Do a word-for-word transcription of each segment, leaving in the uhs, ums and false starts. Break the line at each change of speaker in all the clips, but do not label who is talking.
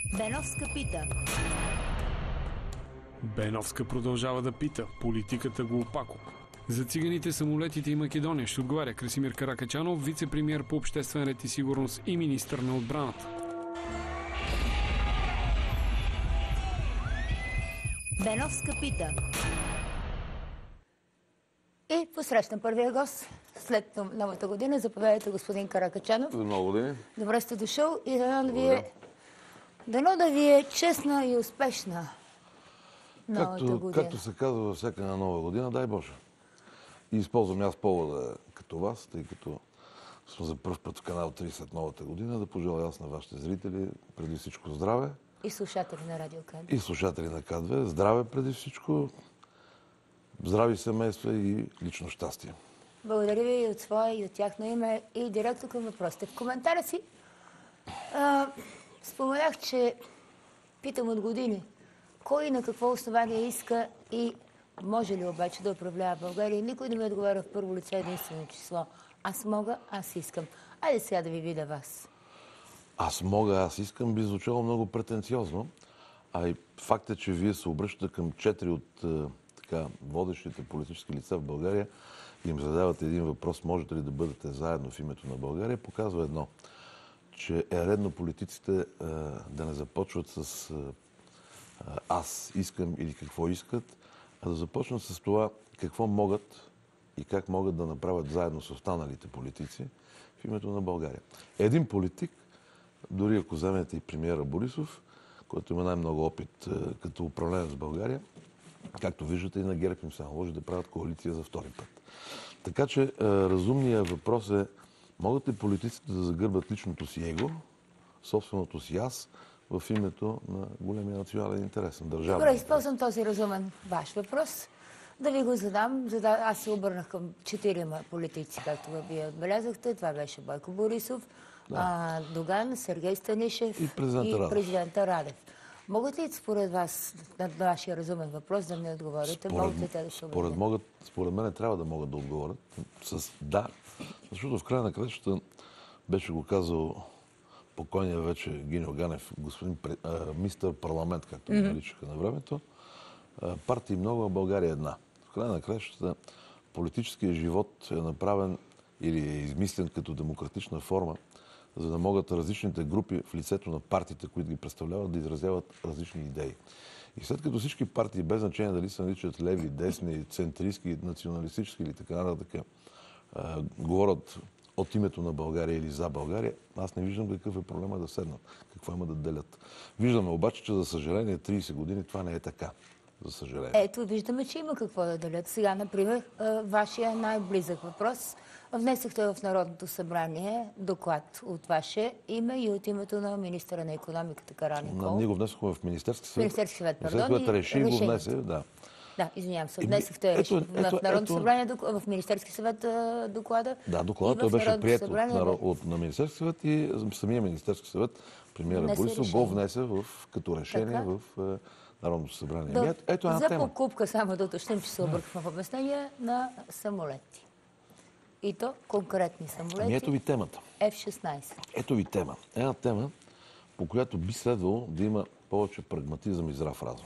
Беновска пита.
Беновска продължава да пита. Политиката го опако. За циганите, самолетите и Македония ще отговаря Красимир Каракачанов, вице-премиер по обществен ред и сигурност и министър на отбраната.
Беновска пита. И посрещам първия гост след новата година. Заповядайте, господин Каракачанов.
За много години.
Добре сте дошъл и дано да ви е, дано да ви е честна и успешна новата
Както,
година.
както се казва във всяка една нова година, дай Боже. И използвам аз повода като вас, тъй като сме за първ път в канал три след новата година, да пожелая аз на вашите зрители преди всичко здраве.
И слушатели на Радио КАД.
И слушатели на КАД две. Здраве преди всичко, здрави семейства и лично щастие.
Благодаря ви и от своя, и от тяхно име, и директно към въпросите. В коментара си а, споменах, че питам от години кой и на какво основание иска и може ли обаче да управлява България. Никой не ми отговаря в първо лице единствено число. Аз мога, аз искам. Айде сега да ви видя вас.
Аз мога, аз искам, би звучало много претенциозно. А и факт е, че вие се обръщате към четири от е, така, водещите политически лица в България и им задавате един въпрос, можете ли да бъдете заедно в името на България, показва едно, че е редно политиците е, да не започват с е, аз искам или какво искат, а да започнат с това какво могат и как могат да направят заедно с останалите политици в името на България. Един политик, дори ако вземете и премиера Борисов, който има най-много опит е, като управленец в България, както виждате и на ГЕРБ им се наложи да правят коалиция за втори път. Така че е, разумният въпрос е, могат ли политиците да загърбят личното си его, собственото си аз, в името на големия национален интерес на държавата?
Добре, използвам този разумен ваш въпрос. Да ви го задам. За да... Аз се обърнах към четирима политици, както вие отбелязахте. Това беше Бойко Борисов, да. а, Доган, Сергей Станишев
и президента,
и президента Радев. Могат ли според вас, на вашия разумен въпрос, да ми отговорите?
Според,
могат ли те да се
според, могат, според мен трябва да могат да отговорят с да, защото в края на краищата беше го казал покойния вече Гиньо Ганев, господин а, мистер парламент, както го наричаха на времето. А, партии много, а България една. В края на краищата политическият живот е направен или е измислен като демократична форма, за да могат различните групи в лицето на партиите, които ги представляват, да изразяват различни идеи. И след като всички партии, без значение дали се наричат леви, десни, центристски, националистически или така нататък, говорят от името на България или за България, аз не виждам какъв е проблема да седнат, какво има да делят. Виждаме обаче, че за съжаление трийсет години това не е така. За съжаление.
Ето, виждаме, че има какво да делят. Сега, например, вашия най-близък въпрос. Внесохте в Народното събрание доклад от ваше име и от името на министъра на икономиката Караниколов.
Ние го внесохме в Министерски съвет.
Министерски съвет, пардон.
Министерски съвет реши и го внесе, да.
Да, извинявам се. Внесохте ето, ето, в Народното събрание, в Министерски съвет доклада.
Да, докладът той беше приет събрание... от, от, на Министерски съвет и самия Министерски съвет, премиера Борисов, го внесе в, като решение така? в Народното събрание.
Да,
ето, ето една
за
тема.
покупка, само да уточним, че се объркахме в обяснение на самолети. И то конкретни самолети.
Ами ето ви темата.
Еф шестнайсет.
Ето ви тема. Една тема, по която би следвало да има повече прагматизъм и здрав разум.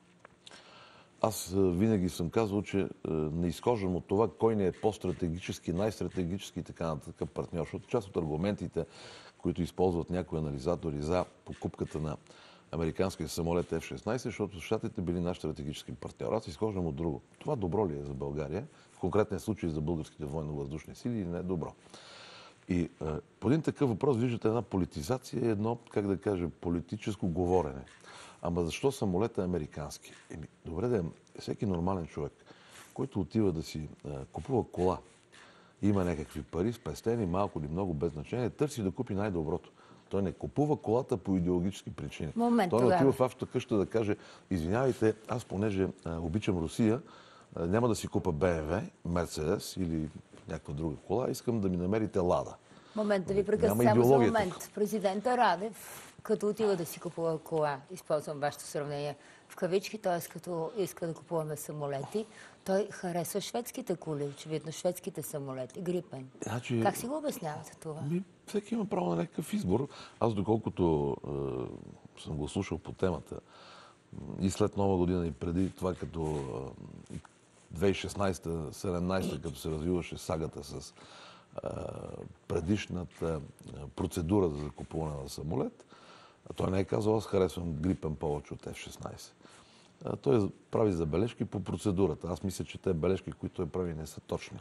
Аз винаги съм казвал, че не изхождам от това кой не е по-стратегически, най-стратегически и така нататък партньор. Защото част от аргументите, които използват някои анализатори за покупката на американския самолет Еф шестнайсет, защото щатите били наш стратегически партньор. Аз изхождам от друго. Това добро ли е за България? В конкретния случай за българските военно-въздушни сили или не е добро? И е, по един такъв въпрос виждате една политизация и едно, как да кажа, политическо говорене. Ама защо самолетът е американски? Еми, добре да е, всеки нормален човек, който отива да си е, купува кола, има някакви пари, спестени, малко или много, без значение, търси да купи най-доброто. Той не купува колата по идеологически причини.
Момент,
Той не отива в вашата къща да каже, извинявайте, аз понеже а, обичам Русия, а, няма да си купа Б М В, Мерцедес или някаква друга кола, искам да ми намерите Лада.
Момент, да ви прекъсна само за момент. Тук. Президента Радев, като отива да си купува кола, използвам вашето сравнение в кавички, т.е. като иска да купуваме самолети, Той харесва шведските коли, очевидно, шведските самолети, Грипен.
Значи,
Как си го обяснявате това?
Ми, всеки има право на някакъв избор. Аз, доколкото е, съм го слушал по темата, и след Нова година, и преди това, като е, две хиляди и шестнадесета седемнадесета, като се развиваше сагата с е, предишната процедура за закупуване на самолет, той не е казал, аз харесвам Грипен повече от Еф шестнадесет. Той прави забележки по процедурата. Аз мисля, че те бележки, които той прави, не са точни.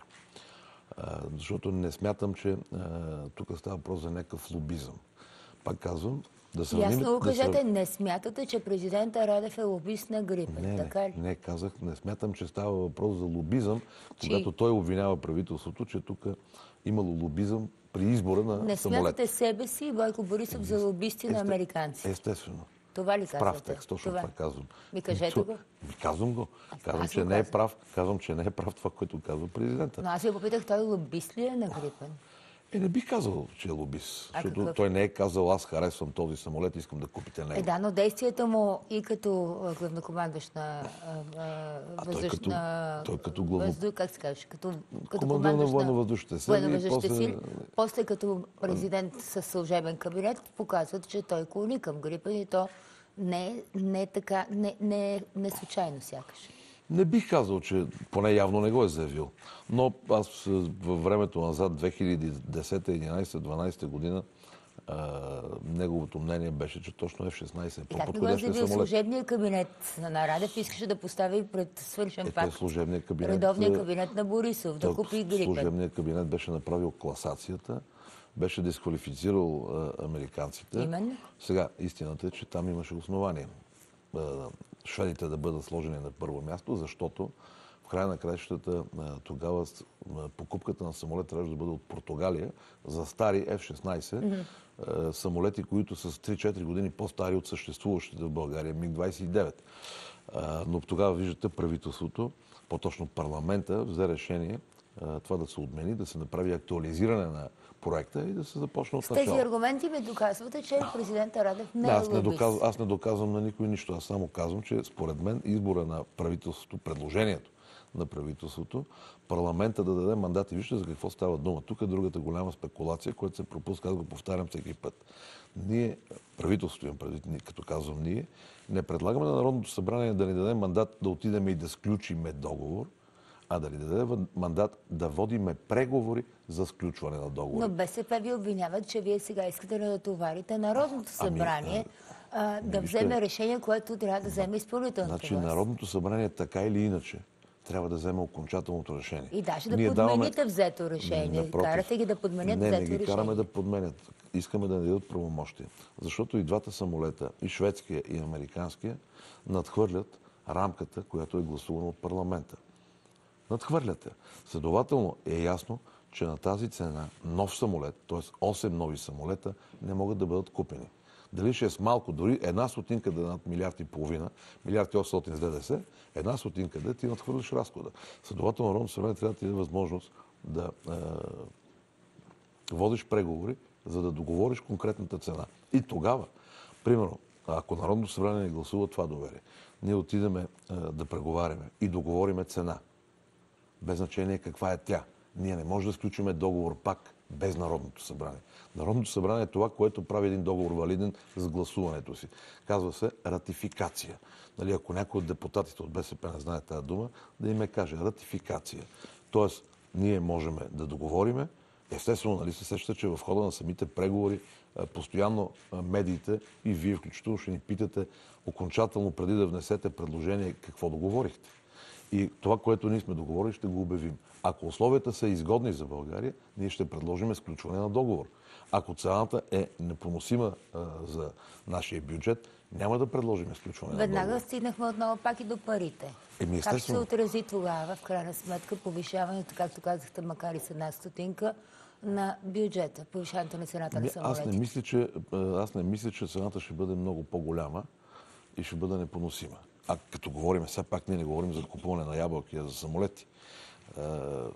Защото не смятам, че тук става въпрос за някакъв лобизъм. Пак казвам, да сравним...
Ясно го
да
кажете,
срав...
не смятате, че президента Радев е лобист на Грипен,
не,
така ли?
Не, не казах, не смятам, че става въпрос за лобизъм,
Чи?
когато той обвинява правителството, че тук имало лобизъм при избора на
Не
самолет.
смятате себе си и Бойко Борисов за лобисти
Есте...
на американци?
Естествено.
Това ли казвате?
Прав текст, точно това, това казвам.
Ми кажете го.
Ми казвам го. Казвам,
Аз
че
го
не е
казвам.
прав. Казвам, че не е прав това, което казва президента.
Но аз ви попитах, той лобист ли е на Грипен?
Е, не бих казал, че е лобист.
А
Защото
какъв?
той не е казал, аз харесвам този самолет, искам да купите него.
Е, да, но действията му и като а, главнокомандващ на
А той
въздуш...
като-
на...
той като главно-
въздух, как се каже? Като, като
Командир на
командващ
военно-въздушните сили. и
военно-въздушните
после-
сили. После като президент със служебен кабинет показват, че той клони към Грипен и то не, не, така, не, не, не случайно сякаш.
Не бих казал, че поне явно не го е заявил. Но аз е, във времето назад, две хиляди и десета, единадесета, дванадесета година, а, неговото мнение беше, че точно Еф шестнадесет е
И как не го е
по-подходящия
заявил
самолет.
служебния кабинет на Радев, искаше да постави пред свършен
Е, той
факт
служебния кабинет...
редовния
е,
кабинет на Борисов, да
той
купи Грипен.
Служебният кабинет беше направил класацията, беше дисквалифицирал а, американците.
Именно.
Сега, истината е, че там имаше основание а, шведите да бъдат сложени на първо място, защото в края на краищата а, тогава с- а, покупката на самолет трябваше да бъде от Португалия за стари Еф шестнадесет, а, самолети, които са с три-четири години по-стари от съществуващите в България Миг двадесет и девет. А, но тогава, виждате, правителството, по-точно парламента, взе решение а, това да се отмени, да се направи актуализиране на проекта и да се започне от
С тези
начало.
аргументи ми доказвате, че президента Радев не
Да,
е
аз, не
лобист.
доказвам, аз не доказвам на никой нищо. Аз само казвам, че според мен избора на правителството, предложението на правителството, парламента да даде мандат. И вижте за какво става дума. Тук е другата голяма спекулация, която се пропуска, аз го повтарям всеки път. Ние, правителството имам предвид, ние, като казвам ние, не предлагаме на Народното събрание да ни даде мандат да отидем и да сключиме договор, а да ни даде мандат да водиме преговори за сключване на договори.
Но БСП ви обвиняват, че вие сега искате да натоварите Народното събрание а, да
вижте,
вземе решение, което трябва да вземе изпълнителната
Значи
власт.
Народното събрание така или иначе трябва да вземе окончателното решение.
И даже да
Ние
подмените
даваме-
взето решение.
Напротив.
Карате ги да подменят
не,
взето
не ги
решение.
караме да подменят. Искаме да ни дадат правомощия. Защото и двата самолета, и шведския, и американския, надхвърлят рамката, която е гласувана от парламента. Надхвърляте. Следователно е ясно, че на тази цена нов самолет, т.е. осем нови самолета, не могат да бъдат купени. Дали ще е с малко, дори една стотинка да е над милиард и половина, милиард и осемстотин с ДДС, една стотинка да ти надхвърлиш разхода. Следователно, Народното събрание трябва да ти даде възможност да е, водиш преговори, за да договориш конкретната цена. И тогава, примерно, ако Народното събрание не гласува това доверие, ние отидеме е, да преговаряме и договориме цена, без значение каква е тя. Ние не можем да сключиме договор пак без Народното събрание. Народното събрание е това, което прави един договор валиден с гласуването си. Казва се ратификация. Нали, ако някой от депутатите от БСП не знае тази дума, да им е каже ратификация. Тоест, ние можем да договориме. Естествено, нали се сеща, че в хода на самите преговори а, постоянно а, медиите и вие включително ще ни питате окончателно преди да внесете предложение какво договорихте. И това, което ние сме договорили, ще го обявим. Ако условията са изгодни за България, ние ще предложим сключване на договор. Ако цената е непоносима а, за нашия бюджет, няма да предложим сключване на
Веднага
договор.
стигнахме отново пак и до парите.
Еми,
Как ще се
естествено.
отрази тогава, в крайна сметка, повишаването, както казахте, макар и с една стотинка, на бюджета, повишаването на цената на
Не, аз,
самолетите?
не мисля, че, аз не мисля, че цената ще бъде много по-голяма и ще бъде непоносима. А като говорим, все пак ние не говорим за купуване на ябълки, а за самолети.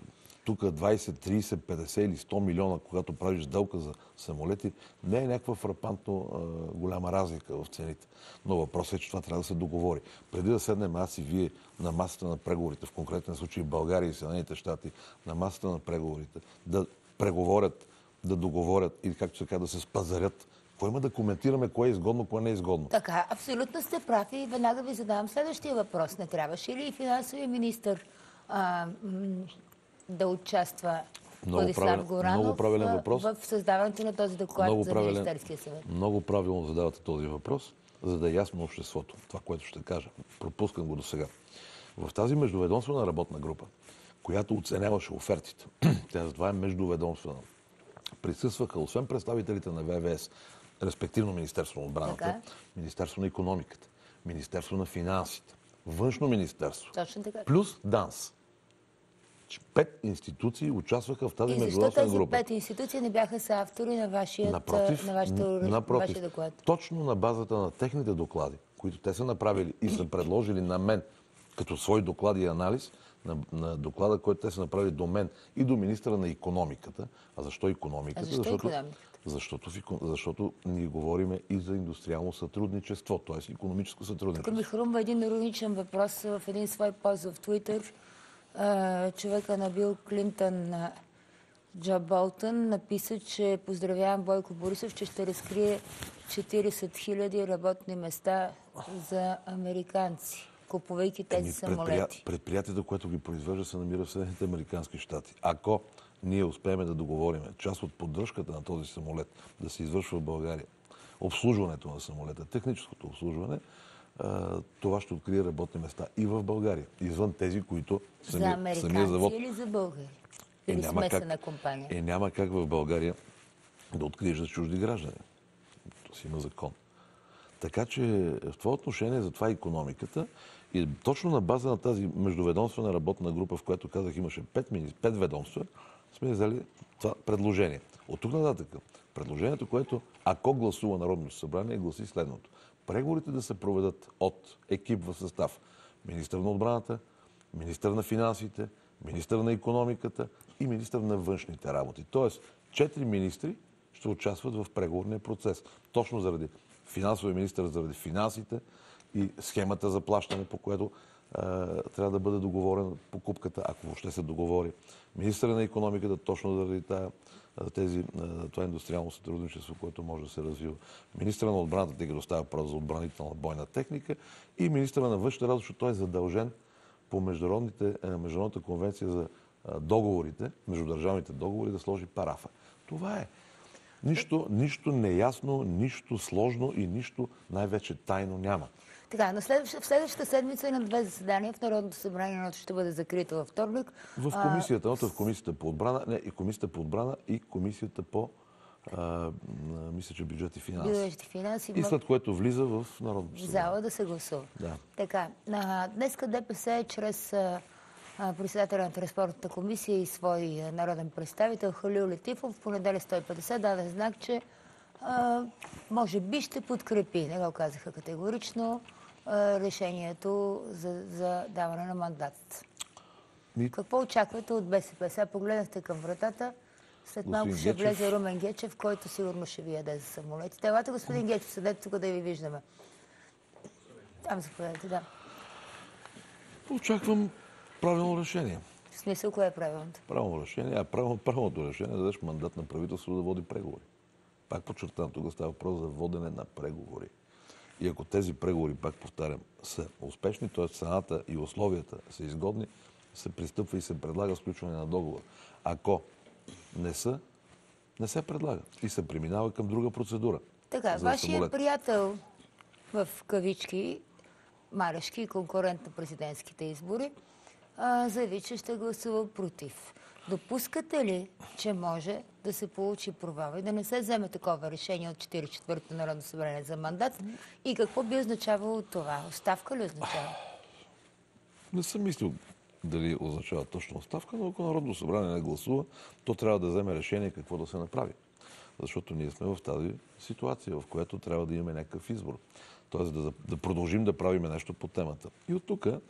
тук двайсет, трийсет, петдесет или сто милиона, когато правиш сделка за самолети, не е някаква фрапантно а, голяма разлика в цените. Но въпросът е, че това трябва да се договори. Преди да седнем аз и вие на масата на преговорите, в конкретен случай България и Съединените щати, на масата на преговорите, да преговорят, да договорят или както се казва, да се спазарят. Какво има да коментираме, кое е изгодно, кое не е изгодно?
Така, абсолютно сте прави и веднага ви задавам следващия въпрос. Не трябваше ли и финансовия министър а, м, да участва
Много
Владислав
правилен-
Горанов
много правилен
в,
въпрос.
в създаването на този доклад
Много
за
правилен-
Министерския съвет?
Много правилно задавате този въпрос, за да е ясно на обществото. Това, което ще кажа. Пропускам го до сега. В тази междуведомствена работна група, която оценяваше офертите, тя затова е междуведомствена, присъстваха, освен представителите на В В С, респективно Министерство на отбраната,
Така.
Министерство на икономиката, Министерство на финансите, Външно министерство,
Точно така.
плюс ДАНС. Пет институции участваха в тази
И защо
междуведомствена
тези
група.
пет институции не бяха са автори на вашия,
Напротив,
на вашето,
напротив,
вашия доклад?
точно на базата на техните доклади, които те са направили и са предложили на мен като свой доклад и анализ, на, на доклада, който те са направили до мен и до министра на икономиката. А защо икономиката?
А защо
защото,
икономиката?
Защото, в икон- защото ние говориме и за индустриално сътрудничество, т.е. икономическо
Тук
сътрудничество.
ми хрумва един ироничен въпрос в един свой пост в Твитър. А, човека на Бил Клинтън, на Джо Болтън, написа, че поздравявам Бойко Борисов, че ще разкрие четирийсет хиляди работни места за американци, купувайки тези
Еми,
самолети.
Предприятието, което ги произвежда, се намира в Съединените американски щати. Ако ние успеем да договорим част от поддръжката на този самолет да се извършва в България, обслужването на самолета, техническото обслужване, а, това ще открие работни места и в България, извън тези, които
За
самия,
американци
самия завод
или за българи?
е,
Или
няма
смесена
как,
компания?
е, няма как в България да откриеш за чужди граждани. То си има закон. Така че в това отношение, затова икономиката и точно на база на тази междуведомствена работна група, в която казах имаше пет, мини, пет ведомства, сме взели това предложение. От тук нататък, предложението, което ако гласува Народното събрание, гласи следното. Преговорите да се проведат от екип в състав министър на отбраната, министър на финансите, министър на икономиката и министър на външните работи. Тоест, четири министри ще участват в преговорния процес. Точно заради финансовия министър, заради финансите и схемата за плащане, по което е, трябва да бъде договорена покупката, ако въобще се договори. Министъра на икономиката, точно заради тая, тези, това индустриално сътрудничество, което може да се развива. Министъра на отбраната, тъй като става въпрос за отбранителна бойна техника, и министъра на външните работи, защото той е задължен по Международната конвенция за договорите, междудържавните договори, да сложи парафа. Това е. Нищо, нищо неясно, нищо сложно и нищо най-вече тайно няма.
Така, на следващ, в следващата седмица на две заседания в Народното събрание, едното ще бъде закрито във вторник.
В комисията, едното в комисията по отбрана, не, и комисията по отбрана и комисията по, а, мисля, че бюджет и финанси.
Бюджет и финанси.
И след което влиза в Народното
В
събрание.
зала да се гласува.
Да.
Така, а, днеска ДПС чрез а, а, председателя на транспортната комисия и свой а, народен представител Халил Летифов в понеделник сто и петдесет даде знак, че а, може би ще подкрепи, не го казаха категорично, а, решението за, за даване на мандат.
Ми-
Какво очаквате от БСП? Сега погледнахте към вратата. След малко
Господин
ще
Гечев.
влезе Румен Гечев, който сигурно ще ви яде за самолетите. Елате, господин Гечев, седете тук да ви виждаме. Там заповядайте, да.
Очаквам правилно решение.
В смисъл, кое е правилното?
Правилно решение, а правилно, правилното решение е да дадеш мандат на правителството да води преговори. Пак подчертавам, тук става въпрос за водене на преговори. И ако тези преговори, пак повтарям, са успешни, т.е. цената и условията са изгодни, се пристъпва и се предлага сключване на договор. Ако не са, не се предлага и се преминава към друга процедура.
Така,
за
вашия
самолет.
приятел в кавички, Марешки, конкурент на президентските избори, а, заяви, че ще гласува против. Допускате ли, че може да се получи провал и да не се вземе такова решение от четиридесет и четвъртото Народно събрание за мандат? И какво би означавало това? Оставка ли означава?
Не съм мислил дали означава точно оставка, но ако Народното събрание не гласува, то трябва да вземе решение какво да се направи. Защото ние сме в тази ситуация, в която трябва да имаме някакъв избор. Тоест да, да продължим да правиме нещо по темата. И от тук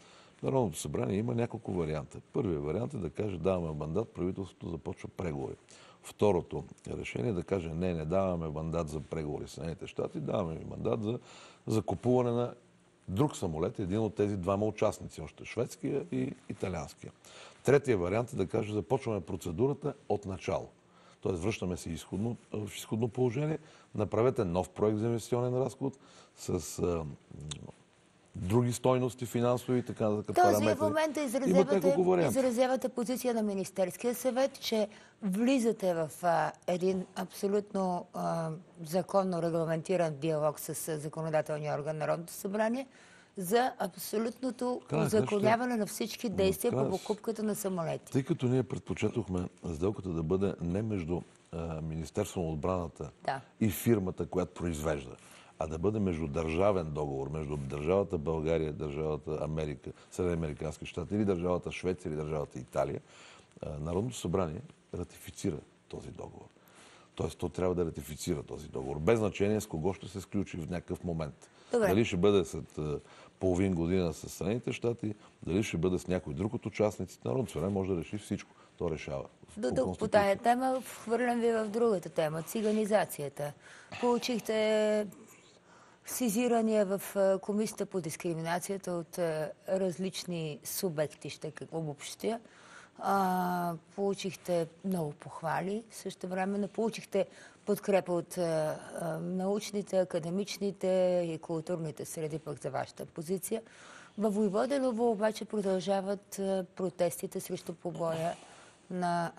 Народното събрание има няколко варианта. Първият вариант е да каже даваме мандат, правителството започва преговори. Второто решение е да каже не, не даваме мандат за преговори с Съединените щати, даваме ми мандат за закупуване на друг самолет, един от тези двама участници, още шведския и италианския. Третия вариант е да каже започваме процедурата от начало. Тоест връщаме се изходно, в изходно положение, направете нов проект за инвестиционен разход с а, други стойности, финансови и така нататък
Тоест,
параметри.
вие в момента
изразявате,
изразявате позиция на Министерския съвет, че влизате в а, един абсолютно а, законно регламентиран диалог с а, законодателния орган на Народното събрание за абсолютното узаконяване на всички действия по покупката на самолети.
Тъй като ние предпочетохме сделката да бъде не между а, Министерството на отбраната
да.
и фирмата, която произвежда, а да бъде междудържавен договор между държавата България, държавата Америка, Съединените американски щати или държавата Швеция или държавата Италия, Народното събрание ратифицира този договор. Тоест, то трябва да ратифицира този договор. Без значение с кого ще се сключи в някакъв момент.
Добре.
Дали ще бъде след половин година с Съединените щати, дали ще бъде с някой друг от участниците. Народното събрание може да реши всичко. То решава.
До тук по тая тема хвърлям ви в другата тема. Циганизацията. Получихте сезирания в Комисията по дискриминацията от различни субекти, ще обобщя. А, получихте много похвали, също време получихте подкрепа от а, а, научните, академичните и културните среди пък за вашата позиция. Във Войводиново обаче продължават а, протестите срещу побоя на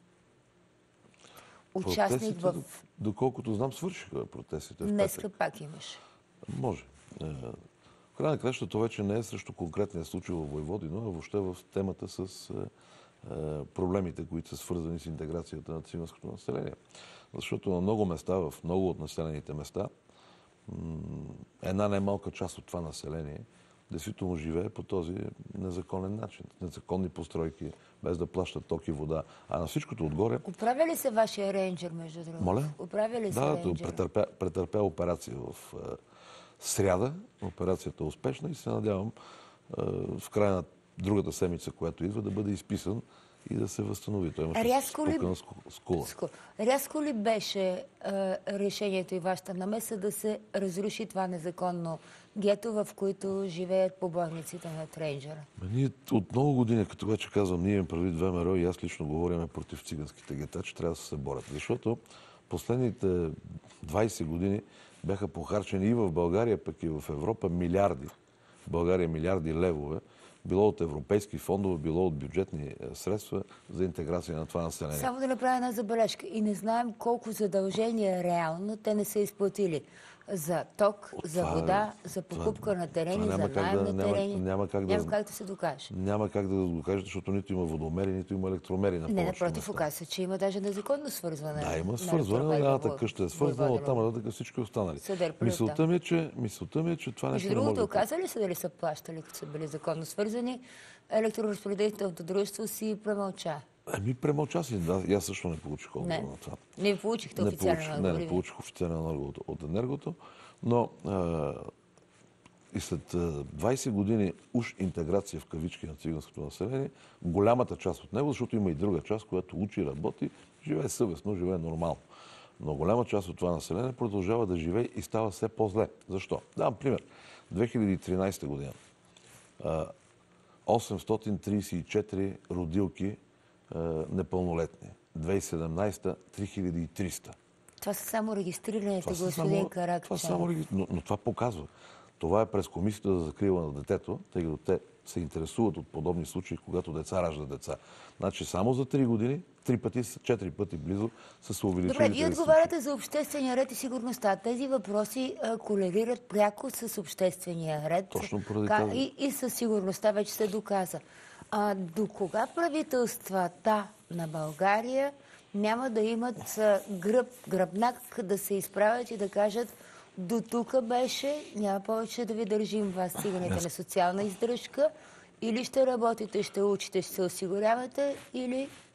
участник в...
Доколкото знам, свършиха протестите.
Днеска пак имаш.
Може. В крайна краща това вече не е срещу конкретния случай във Войводино, а въобще в темата с проблемите, които са свързани с интеграцията на циганското население. Защото на много места, в много от населените места, една немалка част от това население действително живее по този незаконен начин. Незаконни постройки, без да плащат ток и вода. А на всичкото отгоре...
Оправя ли се вашия рейнджер, между другото?
Моля?
Оправя ли се
да,
рейнджер?
претърпя, претърпя операция в е, сряда. Операцията е успешна и се надявам е, в края на другата седмица, която идва, да бъде изписан и да се възстанови. Той имаше спукана скула.
Рязко ли беше е, решението и вашата намеса да се разруши това незаконно гето, в което живеят побойниците на Рейнджера?
Ние от много години, като вече казвам, ние имам прави две МРО и аз лично говорим против циганските гета, че трябва да се борят. Защото последните двайсет години бяха похарчени и в България, пък и в Европа милиарди. В България милиарди левове, било от европейски фондове, било от бюджетни средства за интеграция на това население.
Само да направя една забележка. И не знаем колко задължения реално те не са изплатили. За ток, за
това,
вода, за покупка
това,
на терени, за
наем
на
да,
терени.
Няма, няма, как, да,
няма как да се докаже.
Няма как да го докажете, защото нито има водомери, нито има електромери на
Не, напротив, оказва, че има даже незаконно свързване.
Да, има свързване, но едната къща е свързвана, оттам нататък всички останали. Мисълта ми е, че, мисълта ми е, че това нещо
не може. Между другото,
да...
оказа ли се дали са плащали, като са били законно свързани? Електроразпределителното дружество си премълча.
Ами премълча си, да, аз също не получих отговор на това.
Не получихте официален отговор?
Не, не получих официален отговор от Енергото, но а, и след двайсет години уж интеграция в кавички на циганското население, голямата част от него, защото има и друга част, която учи, работи, живее съвестно, живее нормално. Но голяма част от това население продължава да живее и става все по-зле. Защо? Давам пример. две хиляди и тринайсета година осемстотин трийсет и четири родилки непълнолетни. две хиляди и седемнайсета три хиляди и триста.
Това са само регистрираните, господин Каракачанов.
Това само, но, но това показва. Това е през Комисията за закрила на детето, тъй като те се интересуват от подобни случаи, когато деца раждат деца. Значи само за три години, три пъти, четири пъти близо са се увеличили.
Добре, вие отговаряте за обществения ред и сигурността. Тези въпроси а, колерират пряко с обществения ред.
Точно поради
Ка... и, и със сигурността вече се доказа. А до кога правителствата на България няма да имат гръб, гръбнак да се изправят и да кажат: до тук беше, няма повече да ви държим вас циганите на социална издръжка, или ще работите, ще учите, ще се осигурявате, или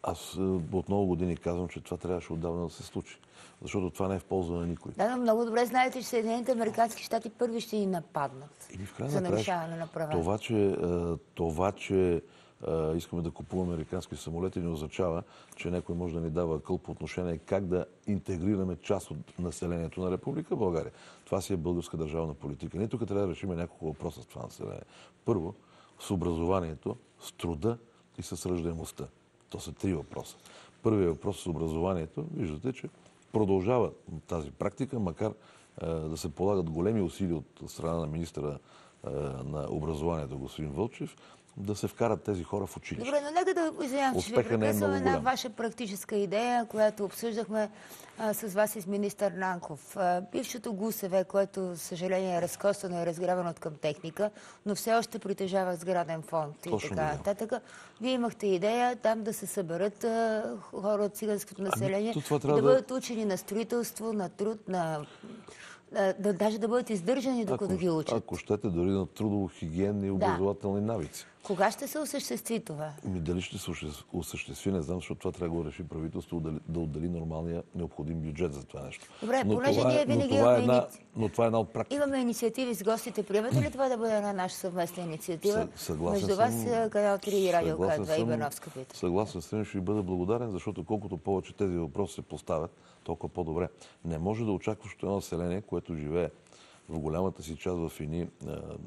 Аз от много години казвам, че това трябваше отдавна да се случи. Защото това не е в полза на никой.
Да, но много добре знаете, че Съединените американски щати първи ще ни нападнат
И в крайна
за
краща,
нарушаване на права.
Това, че, това, че искаме да купуваме американски самолети, не означава, че някой може да ни дава акъл по отношение как да интегрираме част от населението на Република България. Това си е българска държавна политика. Ние тук трябва да решим няколко въпроса с това население. Първо, с образованието, с труда и с раждаемостта. То са три въпроса. Първият въпрос с образованието. Виждате, че продължава тази практика, макар е, да се полагат големи усилия от страна на министъра е, на образованието, господин Вълчев, да се вкарат тези хора в училище.
Добре, но нека да извинявам, че ви прекъсвам една ваша практическа идея, която обсъждахме а, с вас и с министър Нанков. А, бившото ГУСВ, което, за съжаление, е разкосано и разграбено от към техника, но все още притежава сграден фонд
Точно
и така нататък. Вие имахте идея там да се съберат а, хора от циганското население
ами,
и да бъдат учени на строителство, на труд, на... Да, да, даже да бъдат издържани, докато
ако,
ги учат.
Ако щете, дори на трудово-хигиенни и образователни да. навици.
Кога ще се осъществи това?
Ми, дали ще се осъществи, не знам, защото това трябва да го реши правителство, да, да отдели нормалния необходим бюджет за това нещо.
Добре,
но
понеже
това,
ние винаги
но това,
имаме
е една,
иници...
но това е една от практиките.
Имаме инициативи с гостите. Приемате ли това да бъде една наша съвместна инициатива?
Съгласен
между вас,
съм,
Канал три и Радио К две
съм,
и Беновска пита.
Съгласен съм, ще ви бъда благодарен, защото колкото повече тези въпроси се поставят, толкова по-добре. Не може да очакваш едно население, което живее в голямата си част в едни е,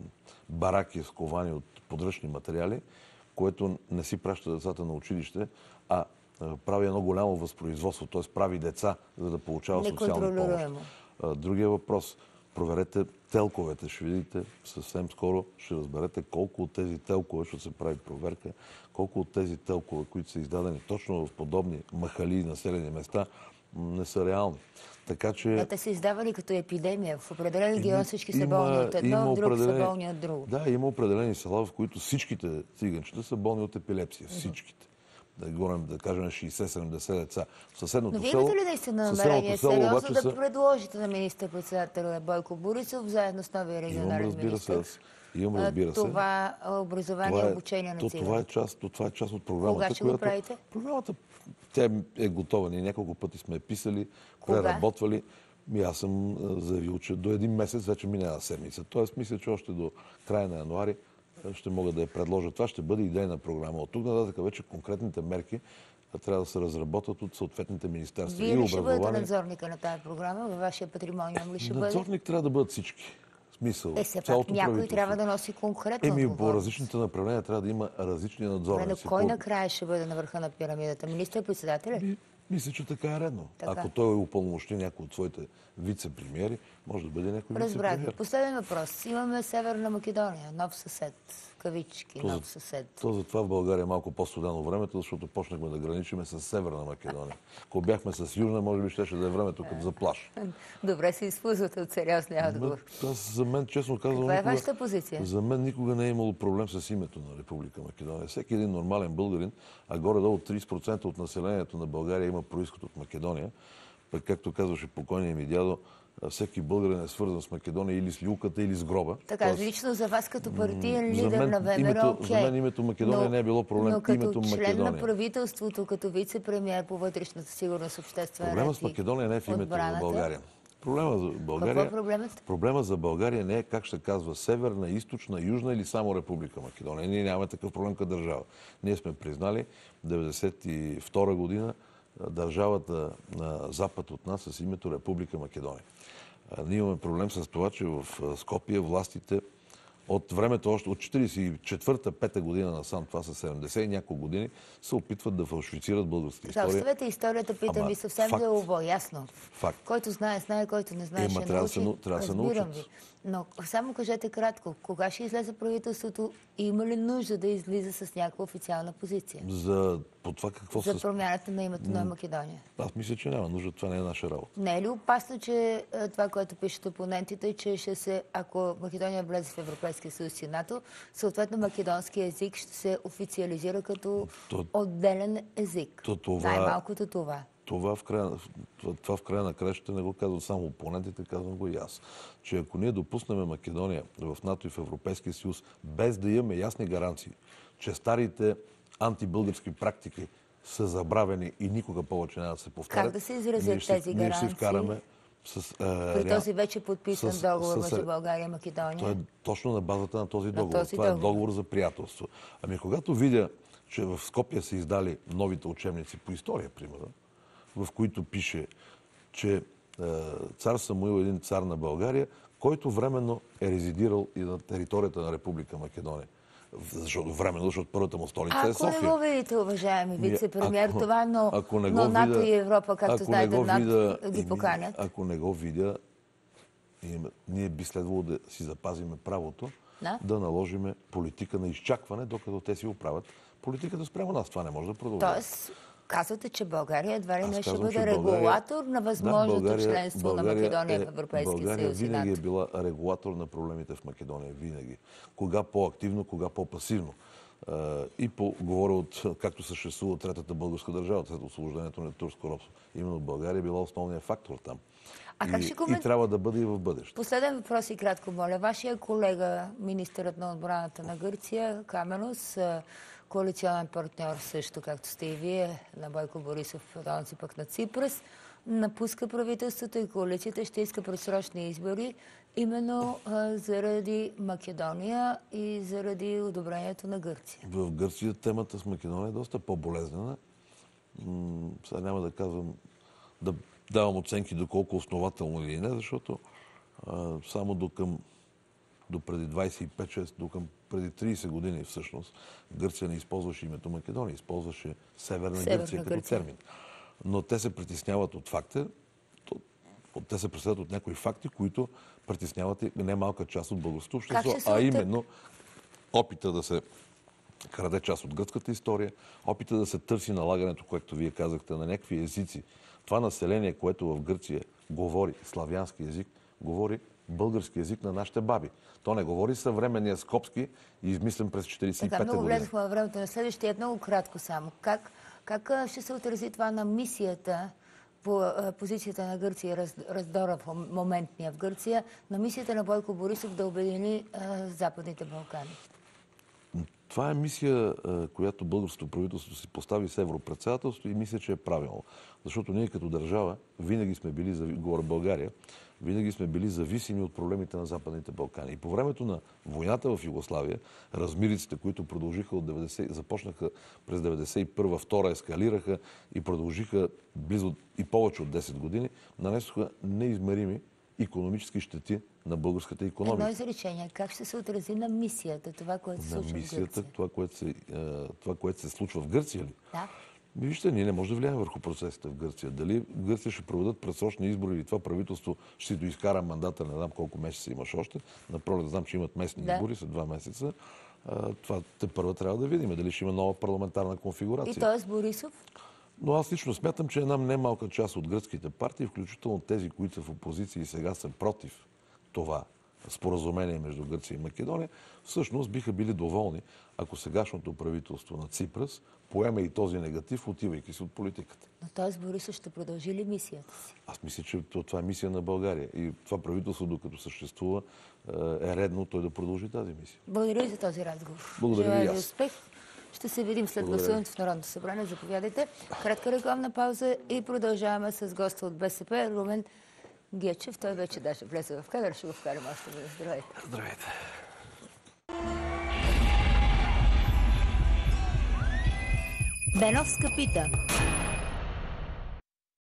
бараки, сковани от подръчни материали, което не си праща децата на училище, а е, прави едно голямо възпроизводство, т.е. прави деца, за да получава социална помощ. Е, другия въпрос. Проверете телковете. Ще видите съвсем скоро, ще разберете колко от тези телкове, ще се прави проверка, колко от тези телкове, които са издадени точно в подобни махали и населени места, не са реални. Така че...
Да, те са издавани като епидемия. В определен регион всички са болни от едно, в друг определени... са болни от друго.
Да, има определени села, в които всичките циганчета са болни от епилепсия. Всичките. Да говорим, да кажем шейсет-седемдесет деца. В съседното
Но вие
село...
имате ли наистина намерение сериозно да
са...
предложите на министър-председателя Бойко Борисов, заедно с новия регионален министър?
Имам, разбира се.
Това образование и обучение на циганите.
Това е част, това е част от програмата.
Кога ще
която...
го правите?
Програмата, тя е готова. Ние няколко пъти сме писали, Кога? преработвали. И аз съм заявил, че до един месец вече мине една седмица. Тоест, мисля, че още до края на януари ще мога да я предложа. Това ще бъде идейна програма. От тук нататък вече конкретните мерки трябва да се разработят от съответните министерства.
Вие ли ще бъдете надзорника на тази програма? Във вашия патримониум ли ще бъде?
Надзорник трябва да бъдат всички. Смисъл.
Е, все пак някой трябва да носи конкретно
Еми,
отговорност.
по различните направления трябва да има различни надзорници.
Но кой по... накрая ще бъде на върха на пирамидата? Министър-председателя?
Ми, мисля, че така е редно.
Така.
Ако той упълномощи някой от своите вице-премиери, може да бъде някой
Разбрах.
вице-премиер.
Последен въпрос. Имаме Северна Македония, нов съсед. Кавички,
то
нов
за,
съсед.
То затова в България е малко по-студено времето, защото почнахме да граничиме с Северна Македония. Ако бяхме с Южна, може би щеше да е времето като за плаж.
Добре се изпузвате от сериозния отговор.
Аз, за мен, честно казвам,
каква е
никога,
вашата позиция?
За мен никога не е имало проблем с името на Република Македония. Всеки един нормален българин, а горе-долу трийсет процента от населението на България има произход от Македония. Пък, както казваше покойният ми дядо, всеки българин е свързан с Македония или с люлката, или с гроба.
Така, Тоест, лично за вас като партиен лидер
мен,
на ВМРО, окей.
За мен името Македония
но,
не е било проблем.
Но като
името
член
Македония.
на правителството, като вице-премиер по вътрешната сигурност, обществен ред.
Проблема с Македония не е в името на България. Проблема за България,
Какво е проблемът?
Проблема за България не е как ще казва Северна, Източна, Южна или само Република Македония. Ние нямаме такъв проблем като държава. Ние сме признали деветдесет и втора година държавата на запад от нас с името Република Македония. Ние имаме проблем с това, че в Скопие властите от времето още от четирийсет и четвърта пета година насам, това са седемдесет и няколко години, се опитват да фалшифицират българска история.
Оставете историята, питам ви съвсем делово, ясно.
Факт.
Който знае, знае, който не знае,
Ема,
ще
трябва
научи.
Да се, трябва да се научат.
Ви. Но само кажете кратко, кога ще излезе правителството и има ли нужда да излиза с някаква официална позиция?
За по това какво
За
с...
промяната на името на Македония.
Аз мисля, че няма нужда. Това не е наша работа.
Не е ли опасно, че това, което пишат опонентите, че ще се, ако Македония влезе в Европейския съюз и НАТО, съответно македонски език ще се официализира като то, отделен език?
То, това...
Най-малкото това.
Това в, края, това, това в края на краищата не го казват само опонентите, казвам го и аз. Че ако ние допуснем Македония в НАТО и в Европейския съюз, без да имаме ясни гаранции, че старите антибългарски практики са забравени и никога повече няма да се повтарят.
Как да се изразят
ние ще,
тези
ние ще
гаранции?
вкараме с, а,
При
ря...
този вече подписан
с,
договор
с,
между България и Македония.
Той е точно на базата на този договор.
този
Това
договор.
е договор за приятелство. Ами когато видя, че в Скопие са издали новите учебници по история, примерно, в които пише, че е, цар Самуил е един цар на България, който временно е резидирал и на територията на Република Македония. Защото временно, защото първата му столица е
Ако
София.
не го видите, уважаеми вице-премьер,
Ако-
това, но,
ако не го
но НАТО
видя-
и Европа, както
ако не
знаете,
го
НАТО
видя,
ги
еми,
поканят.
Ако не го видя, им- ние би следвало да си запазиме правото
Да?
да наложиме политика на изчакване, докато те си оправят политиката спрямо нас. Това не може да продължава.
Тоест, казвате, че България едва ли
Аз
не ще
казвам,
бъде
че България-
регулатор на възможното
Да, България-
членство на
България
Македония
е-
в Европейския
България
съюз и
винаги е
НАТО.
била регулатор на проблемите в Македония. Винаги. Кога по-активно, кога по-пасивно. А, И по, говоря от както съществува Третата българска държава, след освобождението на турско робство. Именно България е била основният фактор там.
А как
и,
ще комент-
и трябва да бъде и в бъдеще.
Последен въпрос и кратко, моля. Вашия колега, министърът на отбраната на Гърция, Каменос, а, коалиционен партньор също, както сте и вие, на Бойко Борисов, потомци пък на Ципрас, напуска правителството и коалицията ще иска предсрочни избори именно а, заради Македония и заради одобрението на Гърция.
В Гърция темата с Македония е доста по-болезнена. М, Сега няма да казвам, да давам оценки доколко основателно или не, защото а, само до към до преди двадесет и пет шест, до към преди тридесет години всъщност, Гърция не използваше името Македония, използваше Северна,
Северна
Гърция като
Гърция.
термин. Но те се притесняват от факта, то- те се представят от някои факти, които притесняват и немалка част от българското общество,
ще се
а
оттъп-
именно опита да се краде част от гръцката история, опита да се търси налагането, което вие казахте, на някакви езици. Това население, което в Гърция говори славянски език, говори български език на нашите баби. То не говори съвременния скопски, измислен през четиридесет и
Така,
пета
много
година.
влезахме във времето на следващия, много кратко само. Как, как а, ще се отрази това на мисията по а, позицията на Гърция, раз, раздора в мом- моментния в Гърция, на мисията на Бойко Борисов да обедини а, Западните Балкани?
Това е мисия, а, която българското правителство си постави с европредседателство и мисля, че е правилно. Защото ние като държава винаги сме били, зави- говоря България, винаги сме били зависими от проблемите на Западните Балкани. И по времето на войната в Югославия, размириците, които продължиха от деветдесет, започнаха през деветдесет и първа, втора, ескалираха и продължиха близо и повече от десет години, нанесоха неизмерими икономически щети на българската икономика.
Едно изречение. Как ще се отрази на мисията, това, което се
На
случва в
мисията,
Гърция?
това което, се, е, това, което се случва в Гърция ли?
Да.
Ми, Вижте, ние не можем да влияем върху процесите в Гърция. Дали в Гърция ще проведат предсрочни избори или това правителство ще си доизкара мандата, не знам колко месеца имаш още. Напролет знам, че имат местни
Да.
избори след два месеца. А, това те първо трябва да видим. Дали ще има нова парламентарна
И
конфигурация.
т.е. Борисов?
Но аз лично смятам, че една немалка част от гръцките партии, включително тези, които са в опозиция и сега са против това споразумение между Гърция и Македония, всъщност биха били доволни, ако сегашното правителство на Ципрас поеме и този негатив, отивайки си от политиката.
Но т.е. Борисов ще продължи ли мисията си?
Аз мисля, че това е мисия на България. И това правителство, докато съществува, е редно той да продължи тази мисия.
Благодаря ви за този разговор.
Благодаря ви
Желая
и
ви
аз.
успех. Ще се видим след
Благодаря.
гласуването в Народното събрание. Заповядайте. Кратка рекламна пауза и продължаваме с госта от БСП, Румен Гечев. Той вече даже влезе в кадър. Ще го вкарам още веднъж. Здравейте.
Здравейте.
Беновска пита.